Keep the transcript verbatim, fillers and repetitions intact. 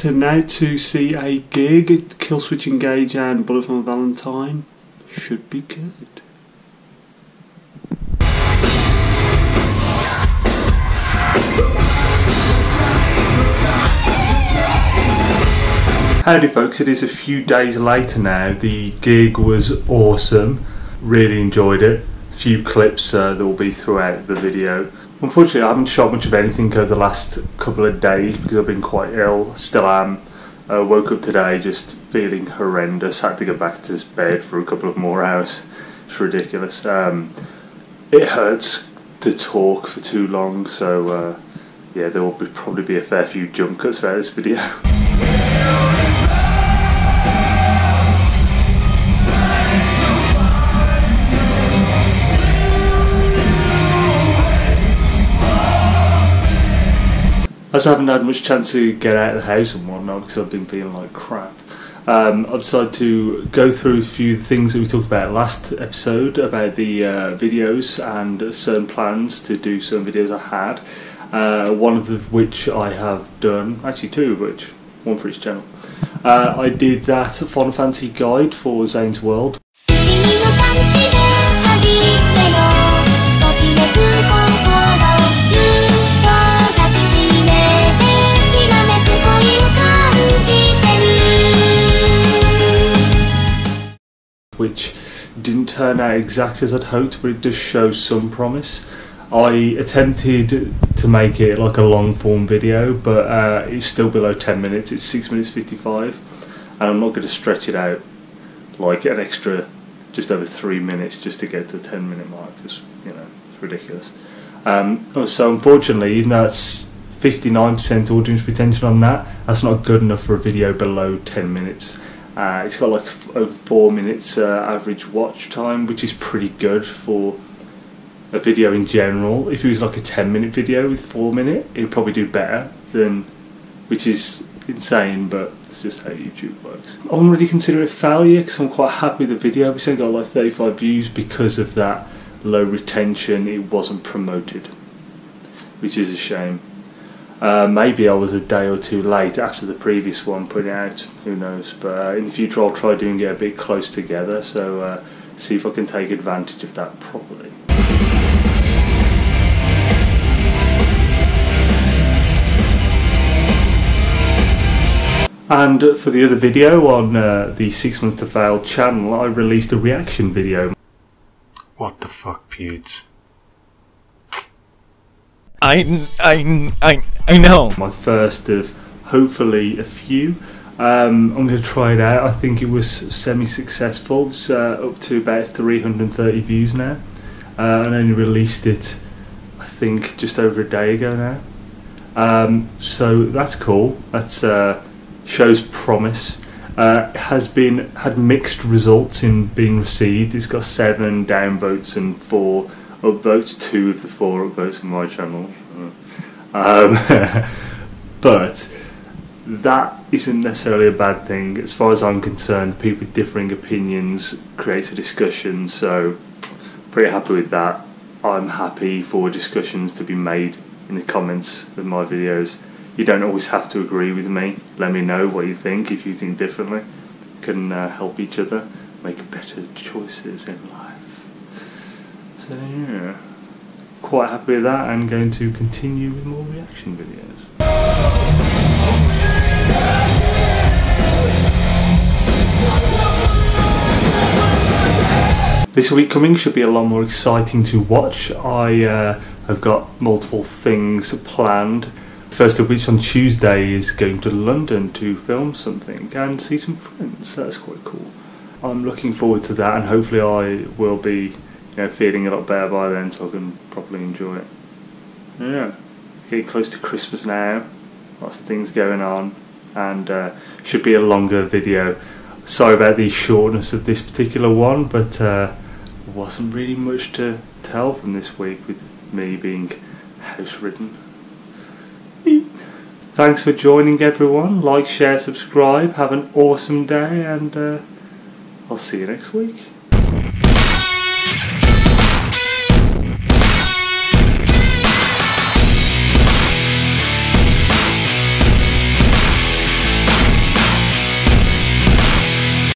turning out to see a gig at Killswitch Engage and Bullet for My Valentine. Should be good. Howdy folks, it is a few days later now. The gig was awesome, really enjoyed it. A few clips uh, that will be throughout the video. Unfortunately I haven't shot much of anything over the last couple of days because I've been quite ill, still am. I uh, woke up today just feeling horrendous, had to go back to bed for a couple of more hours. It's ridiculous. Um, it hurts to talk for too long, so uh, yeah, there will be, probably be a fair few jump cuts throughout this video. As I haven't had much chance to get out of the house and whatnot because I've been feeling like crap, um, I've decided to go through a few things that we talked about last episode about the uh, videos and certain plans to do some videos I had, uh, one of the, which I have done, actually two of which, one for each channel. Uh, I did that Final Fantasy guide for Xaine's World. Which didn't turn out exactly as I'd hoped, but it does show some promise. I attempted to make it like a long form video, but uh, it's still below ten minutes, it's six minutes fifty-five, and I'm not going to stretch it out like an extra just over three minutes just to get to the ten minute mark, because you know, it's ridiculous. Um, so unfortunately, even though it's fifty-nine percent audience retention on that, that's not good enough for a video below ten minutes. Uh, it's got like over four minutes uh, average watch time, which is pretty good for a video in general. If it was like a ten minute video with four minutes, it would probably do better than, which is insane, but it's just how YouTube works. I wouldn't really consider it a failure because I'm quite happy with the video. We still got like thirty-five views because of that low retention. It wasn't promoted, which is a shame. Uh, maybe I was a day or two late after the previous one putting it out, who knows, but uh, in the future I'll try doing it a bit close together, so uh, see if I can take advantage of that properly. And for the other video on uh, the Six Months to Fail channel, I released a reaction video. What the fuck, Pewds? I, I, I, I know. My first of hopefully a few. Um, I'm going to try it out. I think it was semi-successful. It's uh, up to about three hundred thirty views now. Uh, and only released it, I think, just over a day ago now. Um, so that's cool. That uh, shows promise. Uh, it has been had mixed results in being received. It's got seven downvotes and four upvotes, two of the four upvotes on my channel. Um, but that isn't necessarily a bad thing. As far as I'm concerned, people with differing opinions creates a discussion, so pretty happy with that. I'm happy for discussions to be made in the comments of my videos. You don't always have to agree with me. Let me know what you think. If you think differently, we can uh, help each other make better choices in life. So yeah, quite happy with that and going to continue with more reaction videos. This week coming should be a lot more exciting to watch. I uh, have got multiple things planned. First of which on Tuesday is going to London to film something and see some friends. That's quite cool. I'm looking forward to that, and hopefully I will be You know, feeling a lot better by then, so I can properly enjoy it. Yeah, getting close to Christmas now, lots of things going on, and uh, should be a longer video. Sorry about the shortness of this particular one, but uh, wasn't really much to tell from this week with me being house-ridden. Thanks for joining everyone, like, share, subscribe, have an awesome day, and uh, I'll see you next week.